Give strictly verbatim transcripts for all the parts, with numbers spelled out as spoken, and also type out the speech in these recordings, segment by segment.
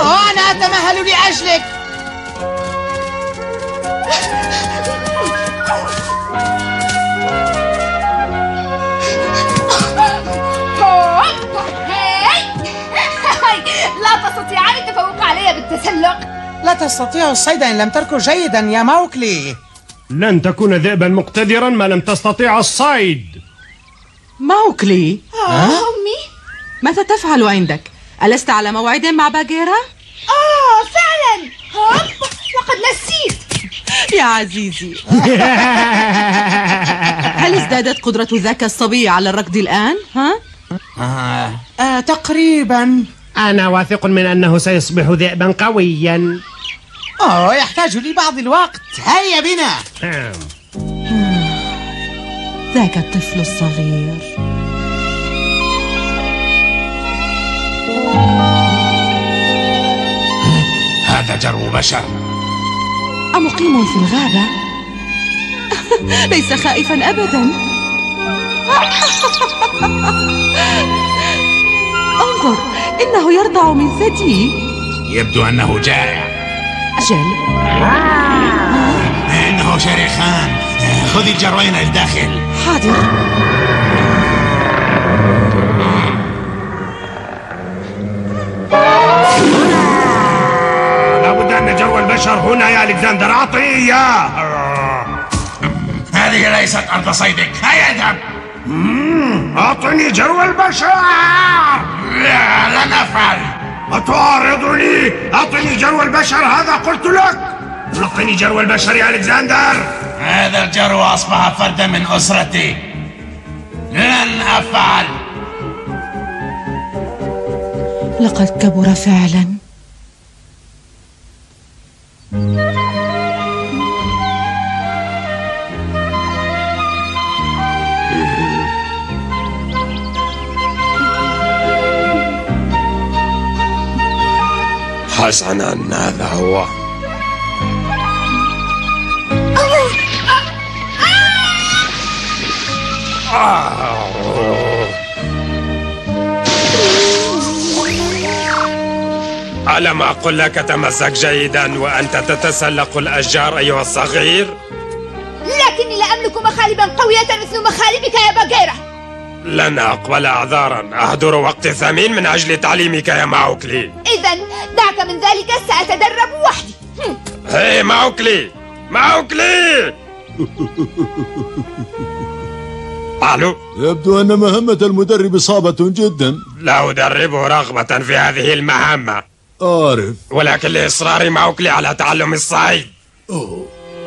أوه أنا أتمهل لأجلك. لا تستطيعان التفوق علي بالتسلق. لا تستطيع الصيد إن لم تركض جيدا يا موكلي. لن تكون ذئبا مقتدرا ما لم تستطيع الصيد. موكلي، آه أمي، ماذا تفعل عندك؟ ألست على موعد مع باغيرا؟ آه فعلا، هوب لقد نسيت. يا عزيزي، هل ازدادت قدرة ذاك الصبي على الركض الآن؟ ها؟ آه. آه تقريبا. أنا واثق من أنه سيصبح ذئبا قويا. أوه يحتاج لبعض الوقت. هيا بنا. آه. ذاك الطفل الصغير. هذا جرو بشر. أمقيم في الغابة؟ ليس خائفا أبدا. انظر، إنه يرضع من ثدي. يبدو أنه جائع. أجل، إنه شريخان. خذي الجروين الداخل. حاضر. لابد أن جرو البشر هنا يا ألكسندر، أعطني إياه. هذه ليست أرض صيدك، هيا اذهب. أعطني جرو البشر. لا، لن أفعل. أتعارضني؟ أعطني جرو البشر، هذا قلت لك. أعطني جرو البشر يا ألكسندر. هذا الجرو أصبح فردا من أسرتي، لن أفعل. لقد كبر فعلا. حسنا، هذا هو. ألم أقل لك تمسك جيدا وأنت تتسلق الأشجار أيها الصغير؟ لكني لا أملك مخالبا قوية مثل مخالبك يا باغيرا. لن أقبل أعذارا، أهدر وقت ثمين من أجل تعليمك يا ماوكلي. إذن دعك من ذلك، سأتدرب وحدي. هي ماوكلي، ماوكلي. ألو، يبدو أن مهمة المدرب صعبة جدا. لا أدربه رغبة في هذه المهمة، أعرف، ولكن لإصرار ماوكلي على تعلم الصيد. أوه.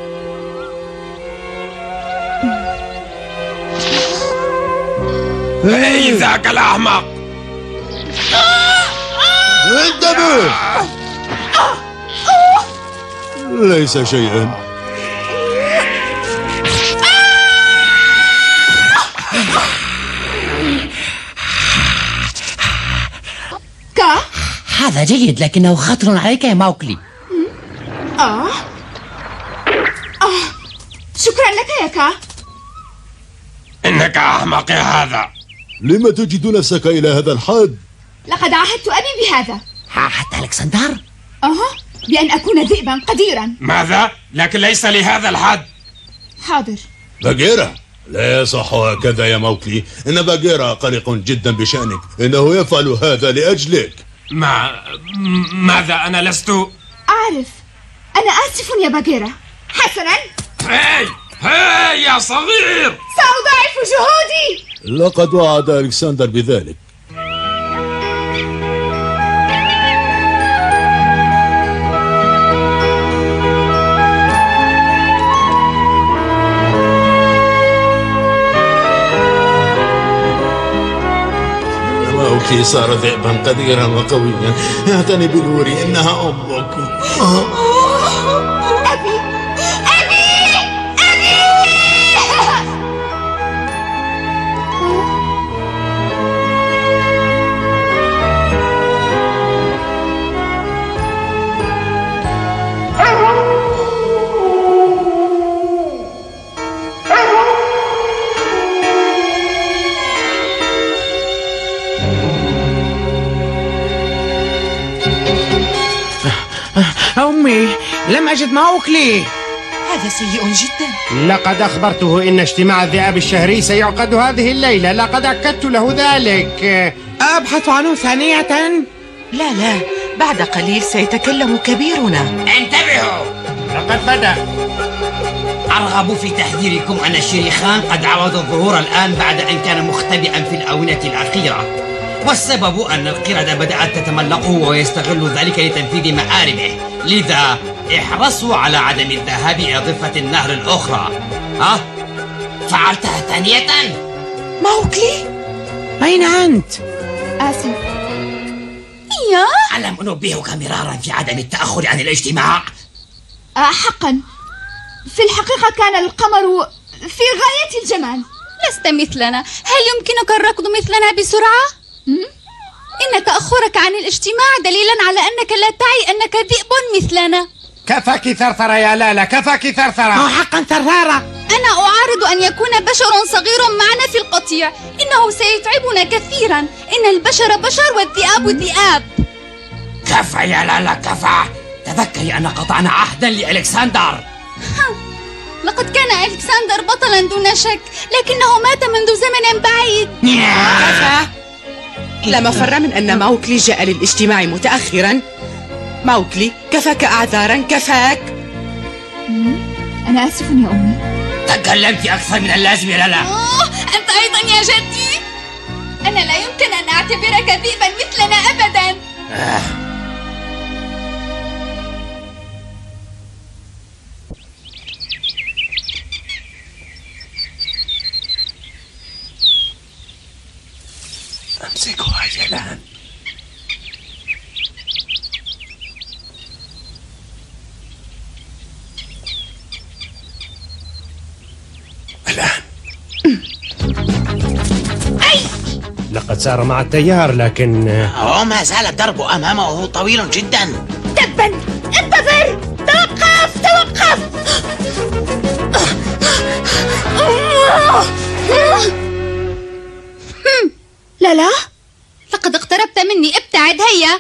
أي ذاك الأحمق. انتبه، ليس شيئا. كا، هذا جيد لكنه خطر عليك يا موكلي. آه آه شكرا لك يا كا. إنك أحمق يا هذا. لما تجد نفسك إلى هذا الحد؟ لقد عاهدت أبي بهذا. عاهدت ألكسندر؟ أها، بأن أكون ذئبا قديرا. ماذا؟ لكن ليس لهذا الحد. حاضر. باغيرا، لا يصح هكذا يا موكلي. إن باغيرا قلق جدا بشأنك، إنه يفعل هذا لأجلك. ما ماذا؟ أنا لست. أعرف، أنا آسف يا باغيرا. حسنا، هاي هاي يا صغير، سأضاعف جهودي. لقد وعد ألكسندر بذلك. موكلي صار ذئبا قديرا وقويا. اعتني بلوري، إنها أمك. أبي أبي أبي. أمي، لم أجد موكلي. هذا سيء جدا. لقد أخبرته إن اجتماع الذئاب الشهري سيعقد هذه الليلة. لقد أكدت له ذلك. أبحث عنه ثانية. لا لا، بعد قليل سيتكلم كبيرنا. انتبهوا، لقد بدأ. أرغب في تحذيركم أن الشريخان قد عاود الظهور الآن بعد أن كان مختبئا في الآونة الأخيرة، والسبب أن القردة بدأت تتملقه ويستغل ذلك لتنفيذ مآربه، لذا احرصوا على عدم الذهاب إلى ضفة النهر الأخرى. ها؟ فعلتها ثانية؟ موكلي؟ أين أنت؟ آسف. يا ألم أنبهك مرارا في عدم التأخر عن الاجتماع؟ آه حقا، في الحقيقة كان القمر في غاية الجمال. لست مثلنا. هل يمكنك الركض مثلنا بسرعة؟ إن تأخرك عن الاجتماع دليلا على أنك لا تعي أنك ذئب مثلنا. كفاك ثرثرة يا لالا، كفاك ثرثرة. أو حقا ثرثرة. أنا أعارض أن يكون بشر صغير معنا في القطيع. إنه سيتعبنا كثيرا. إن البشر بشر والذئاب ذئاب. كفى يا لالا كفى. تذكري أن قطعنا عهدا لألكسندر. لقد كان ألكسندر بطلا دون شك، لكنه مات منذ زمن بعيد. كفى. لا مفر من أن موكلي جاء للاجتماع متأخرا. موكلي، كفاك أعذارا، كفاك. أنا آسف يا أمي. تكلمت أكثر من اللازم يا لالا. أوه، أنت أيضا يا جدي. أنا لا يمكن أن أعتبرك ذئبا مثلنا أبدا. آه. امسكوا عجلان. الآن. أي. لقد سار مع التيار، لكن هو ما زال الدرب أمامه طويل جدا. تبا، انتظر، توقف توقف. لا لا، لقد اقتربت مني. ابتعد هيا.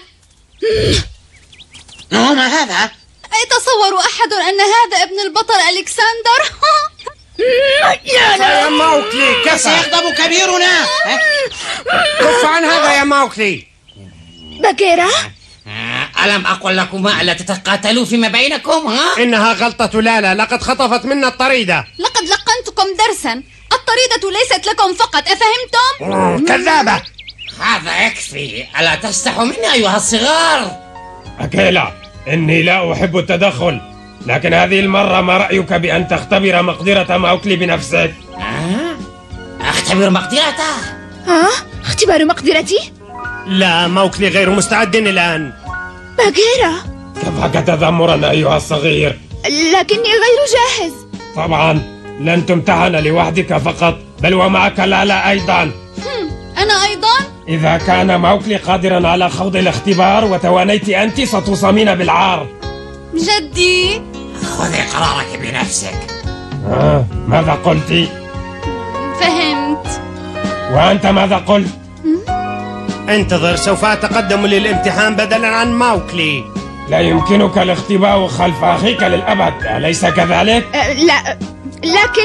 ما هذا؟ يتصور أحد أن هذا ابن البطل ألكسندر؟ يا لا يا موكلي، كفى. سيغضب كبيرنا. كف عن هذا يا موكلي. باغيرا، ألم أقل لكما ألا تتقاتلوا فيما بينكم؟ ها؟ إنها غلطة لالا، لقد خطفت منا الطريدة. لقد لقنتكم درسا. الطريدة ليست لكم فقط، أفهمتم؟ كذابة. هذا يكفي. ألا تستحوا مني أيها الصغار؟ أكيلا، إني لا أحب التدخل، لكن هذه المرة ما رأيك بأن تختبر مقدرة موكلي بنفسك؟ أه؟ أختبر مقدرته؟ ها؟ اختبار مقدرتي؟ لا، موكلي غير مستعد الآن. باغيرا، كفاك تذمرا أيها الصغير. لكني غير جاهز. طبعا لن تمتحن لوحدك فقط، بل ومعك لالا أيضا. أنا أيضا؟ إذا كان موكلي قادرا على خوض الاختبار وتوانيت أنت ستصامين بالعار. جدي، خذي قرارك بنفسك. آه، ماذا قلت؟ فهمت. وأنت ماذا قلت؟ انتظر، سوف أتقدم للامتحان بدلا عن موكلي. لا يمكنك الاختباء خلف أخيك للأبد، أليس كذلك؟ أه لا، لكن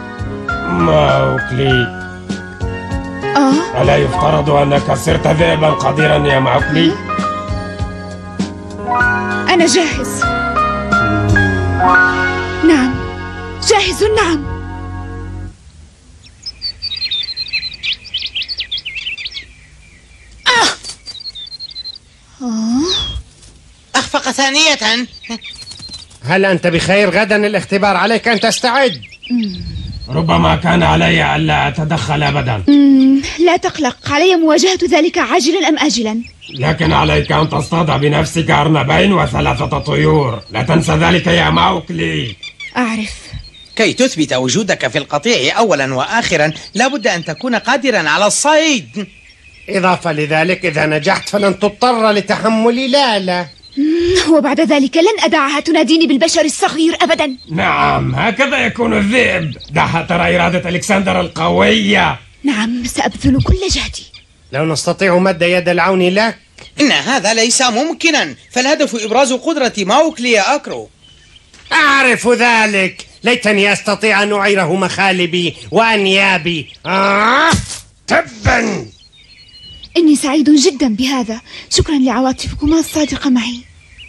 موكلي، آه؟ ألا يفترض أنك صرت ذئبا قديرا يا موكلي؟ أنا جاهز. نعم، جاهز. نعم. آه. أخفق ثانية. هل أنت بخير؟ غدا الاختبار، عليك أن تستعد. ربما كان علي ألا أتدخل أبدا. مم. لا تقلق، علي مواجهة ذلك عاجلا أم آجلا. لكن عليك أن تصطاد بنفسك أرنبين وثلاثة طيور، لا تنسى ذلك يا موكلي. أعرف. كي تثبت وجودك في القطيع أولا وآخرا لابد أن تكون قادرا على الصيد. إضافة لذلك، إذا نجحت فلن تضطر لتحمل لالا. وبعد ذلك لن أدعها تناديني بالبشر الصغير أبدا. نعم، هكذا يكون الذئب. دعها ترى إرادة ألكسندر القوية. نعم، سأبذل كل جهدي. لو نستطيع مد يد العون لك. إن هذا ليس ممكنا، فالهدف إبراز قدرة ماوكلي يا أكرو. أعرف ذلك، ليتني أستطيع أن أعيره مخالبي وأنيابي. آه! تبا. إني سعيد جدا بهذا، شكرا لعواطفكما الصادقة معي.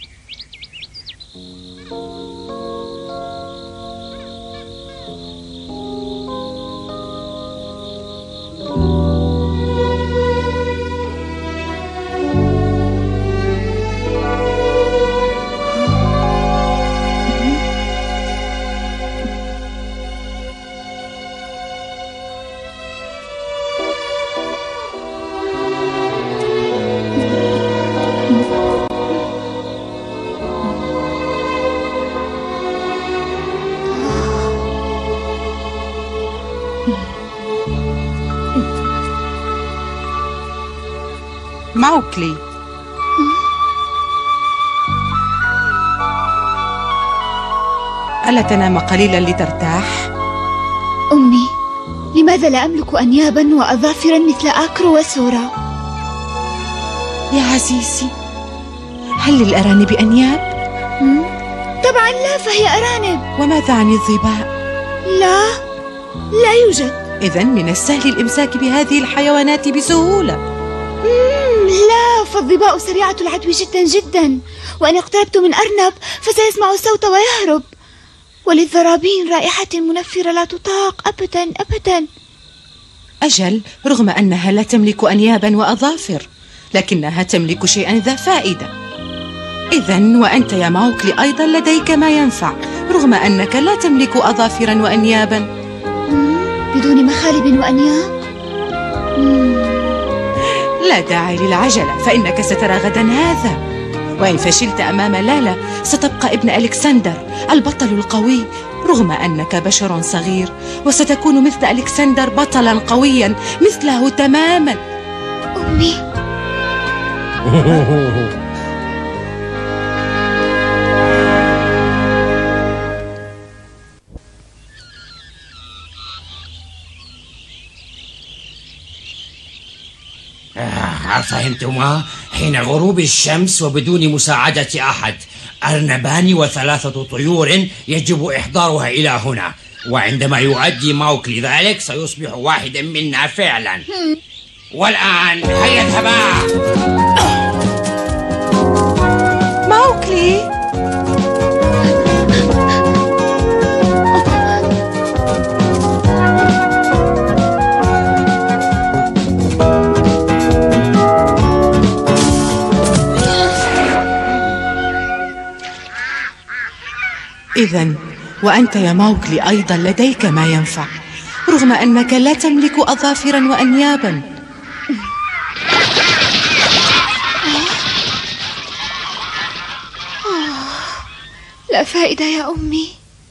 ماوكلي، ألا تنام قليلا لترتاح؟ أمي، لماذا لا أملك أنيابا وأظافرا مثل آكرو وسورا؟ يا عزيزي، هل للأرانب أنياب؟ طبعا لا، فهي أرانب. وماذا عن الظباء؟ لا، لا يوجد. إذن من السهل الإمساك بهذه الحيوانات بسهولة. لا، فالظباء سريعة العدو جدا جدا، وإن اقتربت من أرنب فسيسمع الصوت ويهرب. وللذرابين رائحة منفرة لا تطاق أبدا أبدا. أجل، رغم أنها لا تملك أنيابا وأظافر، لكنها تملك شيئا ذا فائدة. إذن وأنت يا ماوكلي أيضا لديك ما ينفع، رغم أنك لا تملك أظافرا وأنيابا. بدون مخالب وأنياب؟ لا داعي للعجلة، فإنك سترى غدا هذا. وإن فشلت أمام لالا ستبقى ابن ألكسندر البطل القوي، رغم أنك بشر صغير، وستكون مثل ألكسندر بطلا قويا مثله تماما. أمي. فهمتما؟ حين غروب الشمس وبدون مساعدة أحد، أرنبان وثلاثة طيور يجب إحضارها إلى هنا، وعندما يؤدي ماوكلي ذلك سيصبح واحدا منا فعلا. والآن هيا اذهبا. ماوكلي، إذن وأنت يا ماوكلي أيضا لديك ما ينفع، رغم أنك لا تملك أظافرا وأنيابا. لا فائدة يا أمي.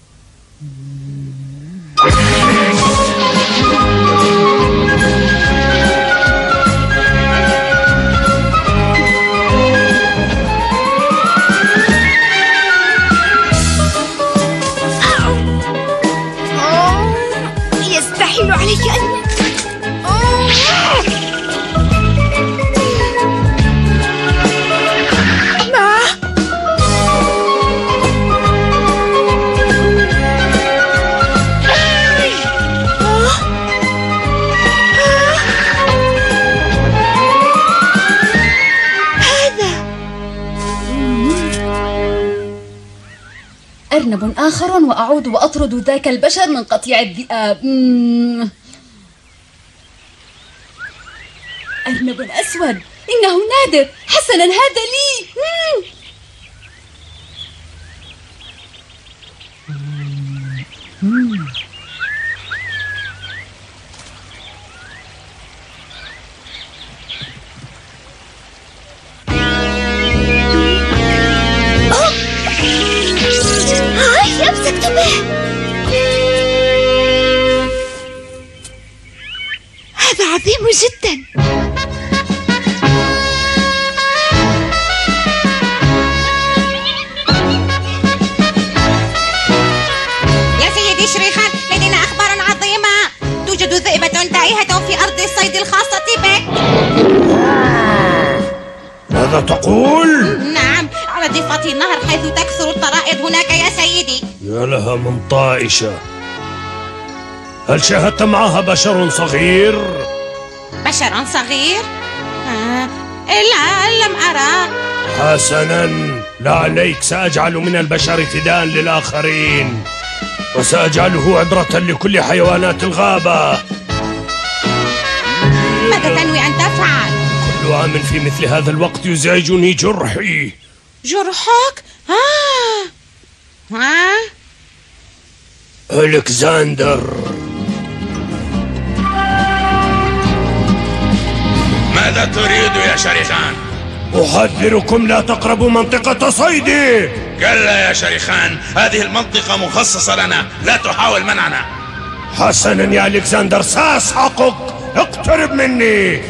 يستحيل عليك أن أرنب آخر وأعود وأطرد ذاك البشر من قطيع الذئاب. مم. أرنب أسود، إنه نادر. حسنا، هذا لي. مم. مم. أمسكت به. هذا عظيم جدا. يا سيدي شريخان، لدينا أخبار عظيمة. توجد ذئبة تائهة في أرض الصيد الخاصة بك. ماذا تقول؟ نعم، على ضفة النهر حيث تكثر الطرائد هناك يا سيدي. يا لها من طائشة. هل شاهدت معها بشر صغير؟ بشر صغير؟ آه. لا، لم أرى. حسنا، لا عليك، سأجعل من البشر فداء للآخرين، وسأجعله عبرة لكل حيوانات الغابة. ماذا تنوي أن تفعل؟ كل عام في مثل هذا الوقت يزعجني جرحي. جرحك؟ آه. آه. ألكسندر، ماذا تريد يا شريخان؟ أحذركم لا تقربوا منطقة صيدي. كلا يا شريخان، هذه المنطقة مخصصة لنا، لا تحاول منعنا. حسنا يا ألكسندر، سأسحقك، اقترب مني.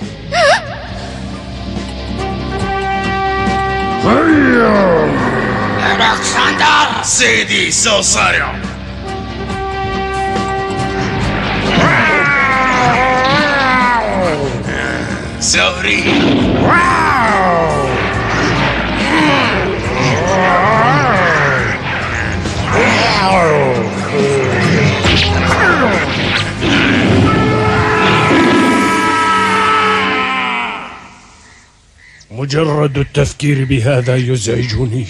ألكسندر سيدي، سأصارع. سأريك. مجرد التفكير بهذا يزعجني.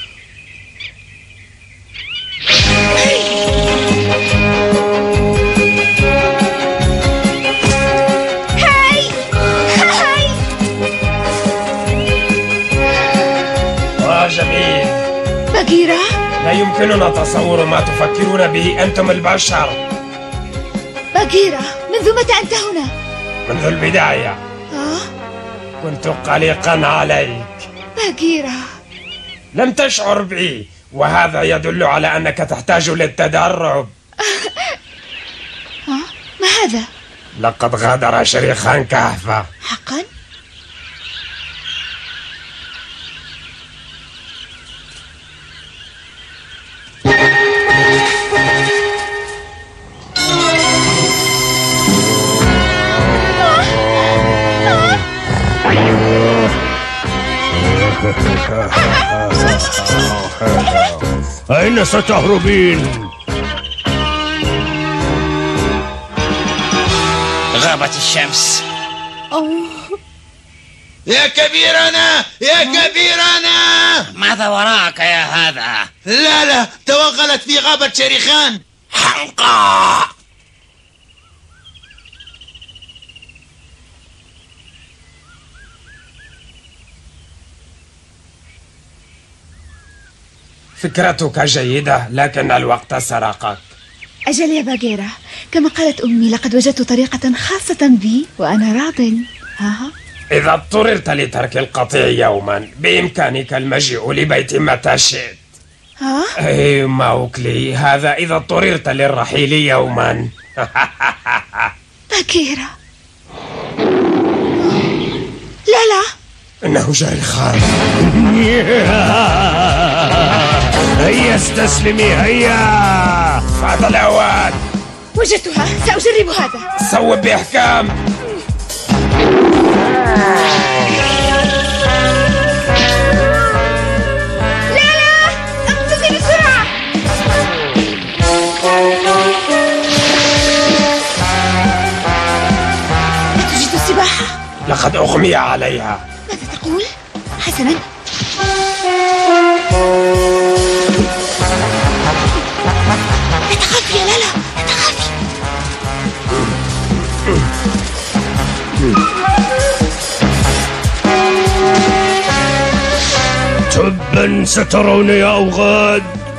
جميل. باغيرا، لا يمكننا تصور ما تفكرون به أنتم البشر. باغيرا، منذ متى أنت هنا؟ منذ البداية. آه؟ كنت قلقا عليك. باغيرا، لم تشعر بي، وهذا يدل على أنك تحتاج للتدرب. ها؟ ما هذا؟ لقد غادر شريخان كهفة. حقا؟ أين ستهربين؟ غابت الشمس. أوه. يا كبيرنا، يا كبيرنا، ماذا وراك يا هذا؟ لا لا، توغلت في غابة شريخان. حنقا. فكرتك جيدة، لكن الوقت سرقك. أجل يا باغيرا، كما قالت أمي لقد وجدت طريقة خاصة بي وأنا راض. ها؟ إذا اضطررت لترك القطيع يوما بإمكانك المجيء لبيت متى شئت. ها؟ أي موكلي، هذا إذا اضطررت للرحيل يوما. باغيرا، لا لا، إنه شريخان. هيا استسلمي، هيا، فات الأوان. وجدتها، سأجرب هذا. صوب بإحكام. لا لا، اقفزي بسرعة. لا تجد السباحة؟ لقد أغمي عليها. ماذا تقول؟ حسنا، لا تخافي يا لالا، لا تخافي. تبا سترون يا أوغاد.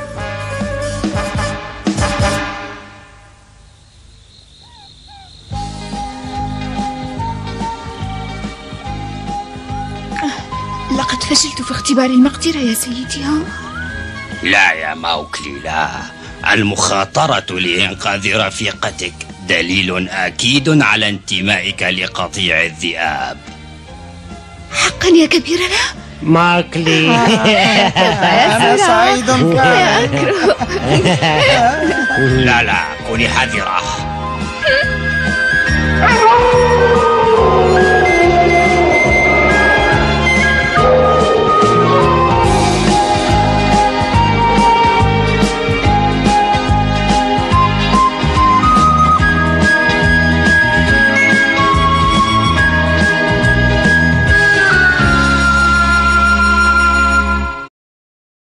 لقد فشلت في اختبار المقدرة يا سيدي. ها؟ لا يا موكلي، لا. المخاطرة لإنقاذ رفيقتك دليل أكيد على انتمائك لقطيع الذئاب. حقا يا كبيرنا؟ موكلي. أنا سعيد. لا لا، كوني حذرة.